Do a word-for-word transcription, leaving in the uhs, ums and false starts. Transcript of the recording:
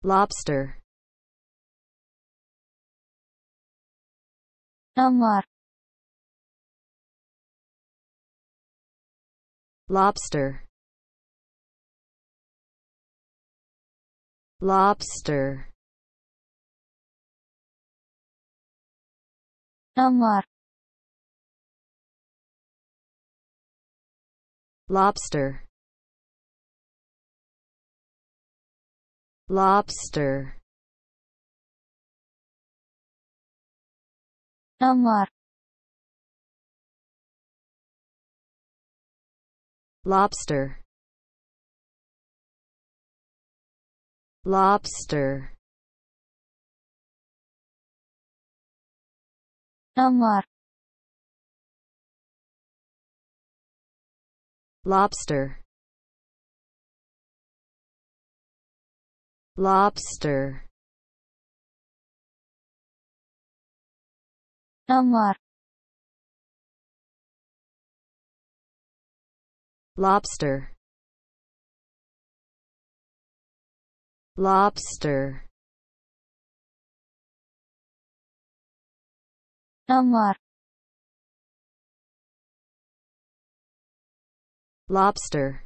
lobster, Damar, lobster, lobster, Damar, lobster, lobster, Damar, lobster, lobster, Damar, lobster, lobster, Damar, lobster, lobster, Damar, lobster,